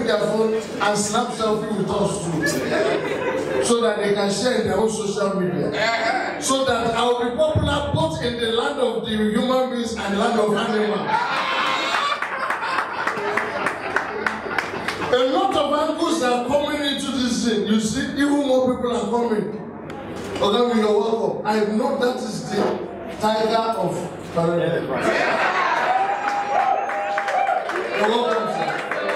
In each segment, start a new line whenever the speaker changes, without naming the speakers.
their phone and snap selfie with us too, so that they can share in their own social media, so that I will be popular both in the land of the human beings and the land of animals. A lot of angles are coming into this thing. You see, even more people are coming. Okay, you're welcome. I know that is the tiger of Paradise. You're welcome, sir.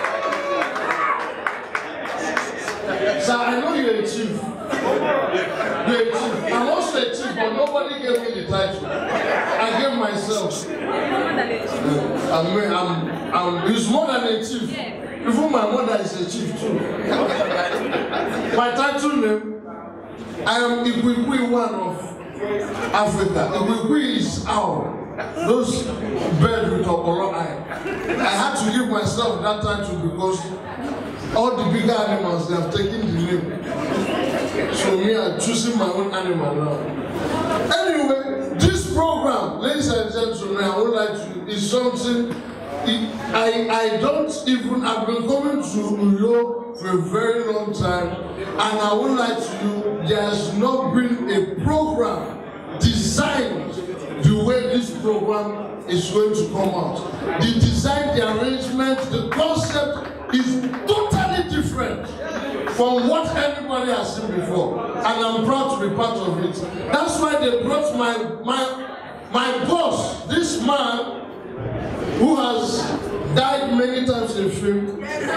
Sir, I know you're a chief. You're a chief. I'm also a chief, but nobody gave me the title. I gave myself. He's more than a chief. Even my mother is a chief too. My title name, I am Ikwikwi, one of Africa. Ikwikwi is owl. Those birds with Okoro eye. I had to give myself that title because all the bigger animals, they have taken the name. So me, I'm choosing my own animal now. Anyway, this program, ladies and gentlemen, I would like to, is something I don't even, I've been coming to Uyo for a very long time, and I would like to, there has not been a program designed the way this program is going to come out. The design, the arrangement, the concept is totally different from what anybody has seen before, and I'm proud to be part of it. That's why they brought my boss, this man who has died many times in film.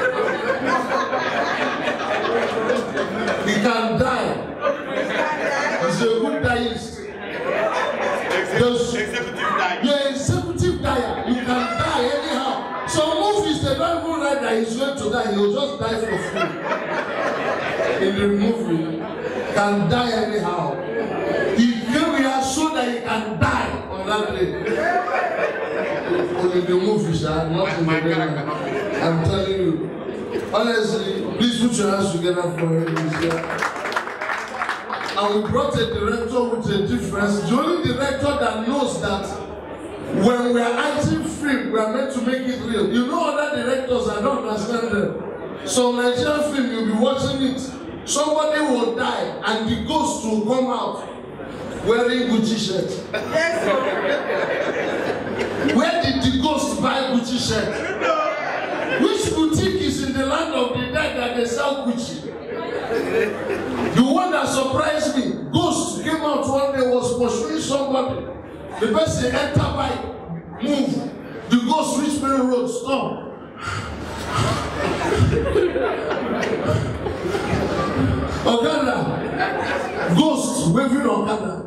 He can die. He's a good diarist. Executive diet. You're executive diet. You can die anyhow. Some movies, they don't even write that he's going to die. He'll just die for free. In the movie, can die anyhow. He came here so that he can die on that day. Only the movies are not in the game. I'm telling you. Honestly, please put your hands together for him. And we brought a director with a difference. The only director that knows that when we are acting film, we are meant to make it real. You know other directors, I don't understand them. So Nigerian film, you'll be watching it. Somebody will die and the ghost will come out wearing Gucci shirt. Where did the ghost buy Gucci shirt? Which boutique is in the land of the dead that they sell Gucci? The one that surprised me, ghost came out one day, was pursuing somebody. The person entered by, move. The ghost reached main road, stop. Okada, ghost waving Okada.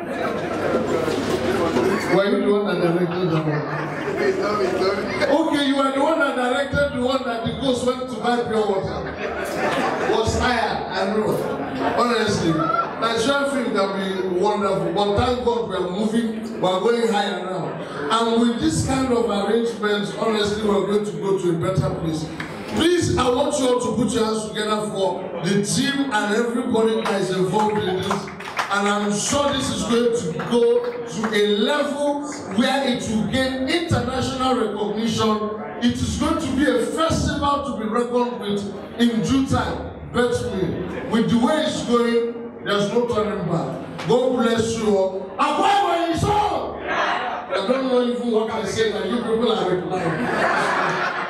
Were you the one that directed the one? Okay, you are the one that directed the one that the ghost went to buy pure water. Was hired, I know. Honestly, Nigerian film can be wonderful, but thank God we are moving, we are going higher now. And with this kind of arrangements, honestly, we are going to go to a better place. Please, I want you all to put your hands together for the team and everybody that is involved in this. And I'm sure this is going to go to a level where it will gain international recognition. It is going to be a festival to be reckoned with in due time. Bet me, with the way it's going, there's no turning back. God bless you all. I don't know even what I say, and you people are replying.